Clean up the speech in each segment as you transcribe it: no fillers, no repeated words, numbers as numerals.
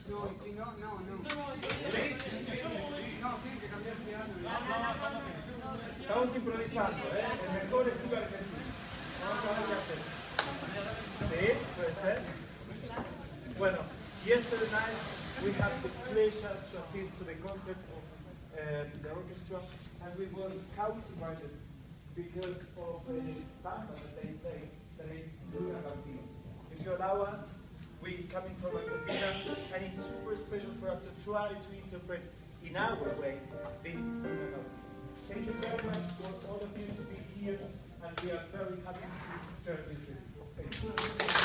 No, y si no, no. No, tienen que cambiar piano. Estamos improvisando, ¿eh? El mejor estudio argentino. Vamos a ver qué hacer. ¿Sí? ¿Puede ser? Bueno, yesterday night we had the pleasure to assist to the concert of the orchestra, and we were captivated because of the samba that they play, that is Luna Campino. If you allow us, we coming from Argentina, and it's super special for us to try to interpret in our way this Luna Campino. Thank you very much for all of you to be here, and we are very happy to share this with you. Thank you.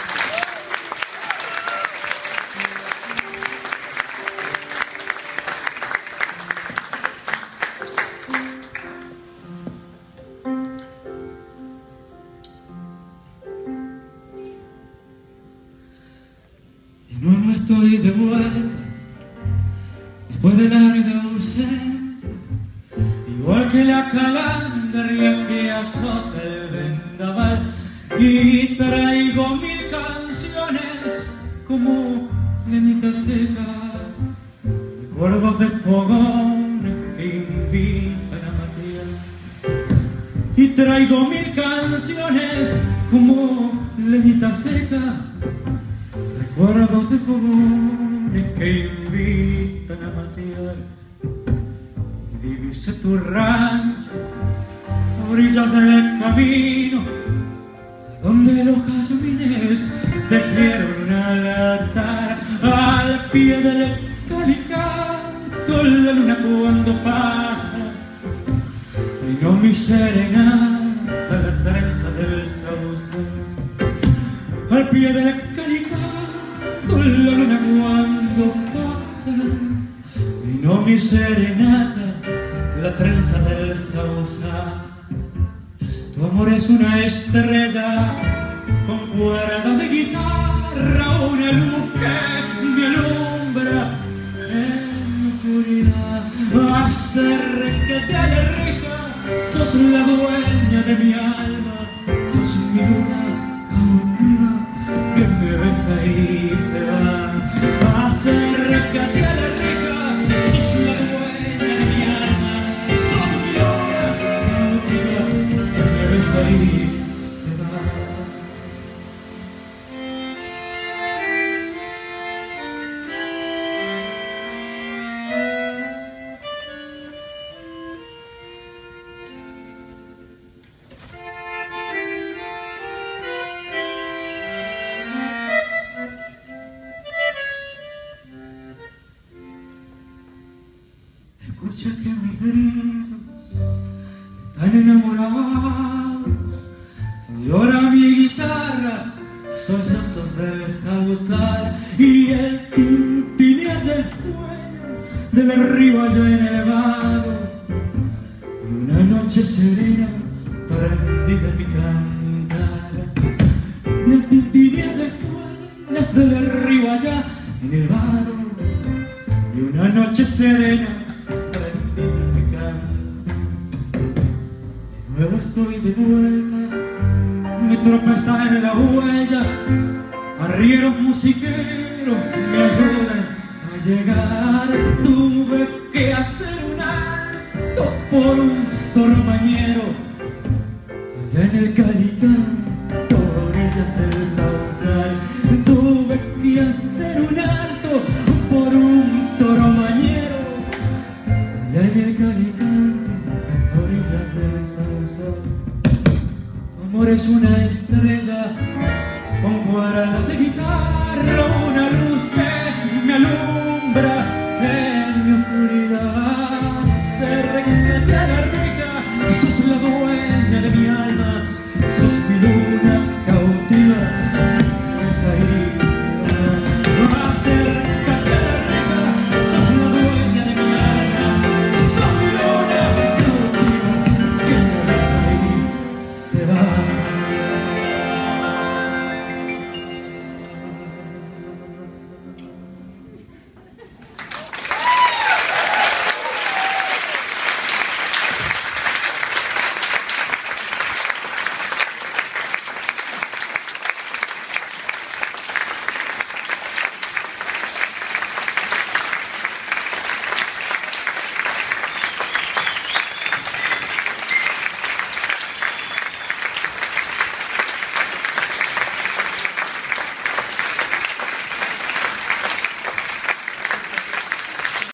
De nuevo estoy de vuelta, después de larga ausencia, igual que la calandria que azota el vendaval, y traigo mil canciones como lenita seca, recuerdos de fogones que invitan a matear. Y traigo mil canciones como lenita seca, recuerdos de fogones que invitan a matear. Y divise tu rancho a orillas del camino, donde los jazmines tejieron al altar. Al pie del calicanto la luna cuando pasa, y no mi serenata la trenza del sausal. Al pie del calicanto la luna cuando pasa, y no mi serenata la trenza del sausal. Tu amor es una estrella con cuerda de guitarra, una luz que me alumbra en la oscuridad. Acércate a la reja, sos la dueña de mi alma, sos mi luna cautiva que me besa y se va. Acércate a la reja, sos la dueña de mi alma, sos mi luna cautiva que me besa y se va. Escucha que mis gritos están enamorados, llora mi guitarra, sollozos del sausal, y el tintinear de espuelas del río allá en el vado, y una noche serena prendida en mi cantar. Y el tintinear de espuelas del río allá en el vado, y una noche serena prendida en mi cantar. De nuevo estoy de vuelta, mi tropa está en la huella, arrieros musiqueros me ayudan a llegar. Tuve que hacer un alto por un